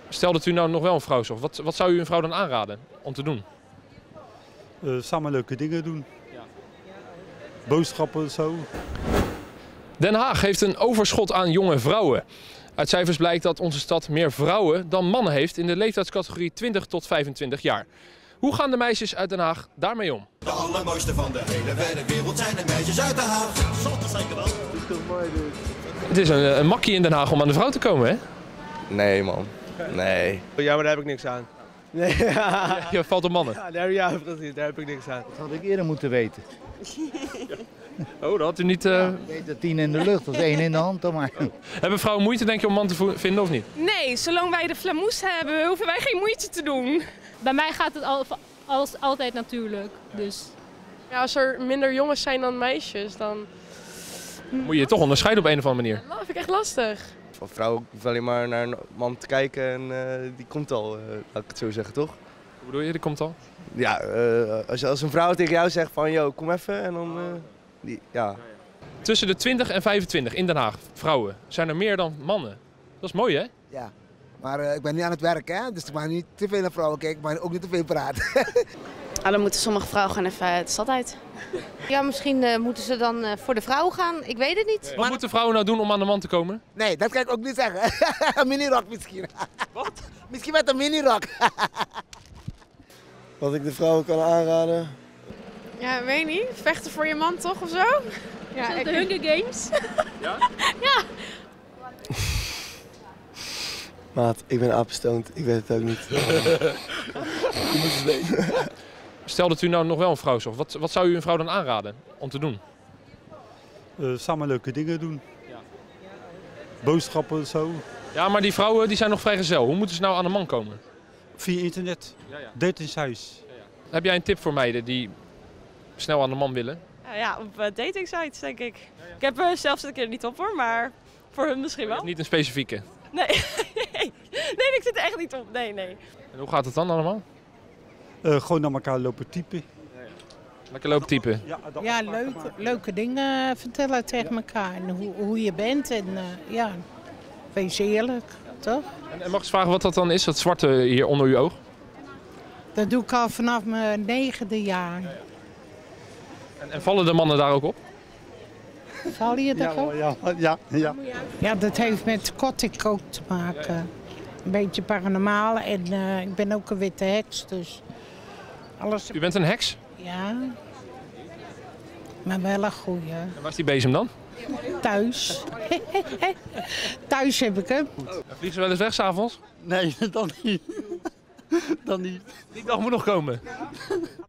Stel dat u nou nog wel een vrouw zocht. Wat zou u een vrouw dan aanraden om te doen? Samen leuke dingen doen. Ja. Boodschappen zo. Den Haag heeft een overschot aan jonge vrouwen. Uit cijfers blijkt dat onze stad meer vrouwen dan mannen heeft in de leeftijdscategorie 20 tot 25 jaar. Hoe gaan de meisjes uit Den Haag daarmee om? De allermooiste van de hele wereld zijn de meisjes uit Den Haag. Zonder zeker wel. Het is een makkie in Den Haag om aan de vrouw te komen, hè? Nee, man. Nee. Ja, maar daar heb ik niks aan. Nee. Je valt op mannen. Ja, precies. Daar heb ik niks aan. Dat had ik eerder moeten weten. Oh, dat had u niet... Ik weet dat 10 in de lucht, dat is 1 in de hand. Maar. Hebben vrouwen moeite, denk je, om man te vinden of niet? Nee, zolang wij de flamoes hebben, hoeven wij geen moeite te doen. Bij mij gaat het altijd natuurlijk. Dus. Ja, als er minder jongens zijn dan meisjes, dan... Moet je je toch onderscheiden op een of andere manier? Dat vind ik echt lastig. Voor vrouwen hoeft alleen maar naar een man te kijken en die komt al, laat ik het zo zeggen, toch? Hoe bedoel je, die komt al? Ja, als een vrouw tegen jou zegt van, yo, kom even en dan, ja. Tussen de 20 en 25 in Den Haag, vrouwen, zijn er meer dan mannen. Dat is mooi, hè? Ja, maar ik ben nu aan het werk, hè? Dus ik mag niet te veel naar vrouwen kijken, maar ook niet te veel praten. Dan moeten sommige vrouwen gaan even de stad uit. Ja, misschien moeten ze dan voor de vrouw gaan. Ik weet het niet. Wat moeten vrouwen nou doen om aan de man te komen? Nee, dat kan ik ook niet zeggen. Een minirok misschien. Wat? Misschien met een minirok. Wat ik de vrouwen kan aanraden? Ja, weet niet. Vechten voor je man toch of zo? Ja, de Hunger Games. Ja? Ja. Maat, ik ben apenstoond. Ik weet het ook niet. Je moet het weten. Stel dat u nou nog wel een vrouw zocht. Wat zou u een vrouw dan aanraden om te doen? Samen leuke dingen doen. Ja. Boodschappen zo. Ja, maar die vrouwen die zijn nog vrijgezel. Hoe moeten ze nou aan de man komen? Via internet. Ja. Datingshuis. Ja. Heb jij een tip voor meiden die snel aan de man willen? Ja, op dating sites denk ik. Ik heb zelfs een keer niet op hoor, maar voor hun misschien wel. Niet een specifieke? Nee. Nee, ik zit er echt niet op. Nee. En hoe gaat het dan allemaal? Gewoon naar elkaar lopen typen. Lekker lopen typen. Ja, leuke dingen vertellen tegen elkaar. En hoe je bent. En ja, wees eerlijk, toch? En mag ik eens vragen wat dat dan is, dat zwarte hier onder uw oog? Dat doe ik al vanaf mijn 9e jaar. En vallen de mannen daar ook op? Val je er ook? Ja. Ja, dat heeft met kottik ook te maken. Een beetje paranormaal en ik ben ook een witte heks, dus alles... U bent een heks? Ja, maar wel een goeie. En waar is die bezem dan? Thuis. Thuis heb ik hem. Vliegen ze wel eens weg s'avonds? Nee, dan niet. Dan niet. Die dag moet nog komen.